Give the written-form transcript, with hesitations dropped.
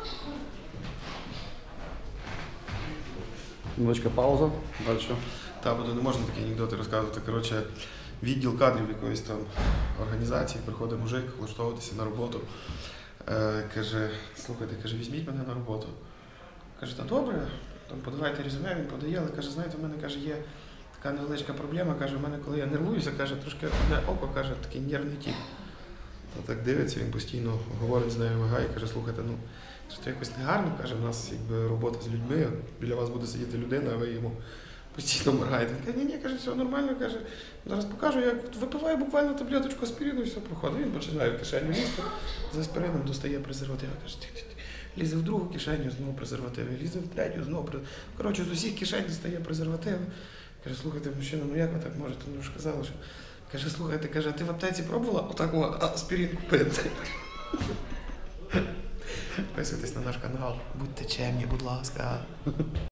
Невеличка пауза. Далі. Та, бо не можна такі анекдоти розказувати. Коротше, відділ кадрів якоїсь там організації, приходить мужик влаштовуватися на роботу. Каже, слухайте, каже, візьміть мене на роботу. Каже, та добре, там подавайте резюме, він подає, але каже, знаєте, в мене каже, є така невеличка проблема, каже, в мене, коли я нервуюся, каже, трошки одне око, каже, такий нервний тіп. Та так дивиться, він постійно говорить з нею, мигає, каже, слухайте, ну, це якось негарно, каже, в нас якби робота з людьми, біля вас буде сидіти людина, а ви йому постійно моргаєте. Він каже, ні, каже, все нормально, каже, зараз покажу, я випиваю буквально таблеточку аспірину і все проходить. Він починає в кишеню лізти, з аспірином достає презервативи, каже, лізе в другу кишеню, знову презервативи, лізе в третю, знову презервативи. Коротше, з усіх кишень достає презервативи. Каже, слухайте, мужчина, ну як ви так можете? Ну ж казали, що... Каже, слухайте, каже, а ти в аптеці пробувала отак аспірин купити? Підписуйтесь на наш канал, будьте чемні, будь ласка.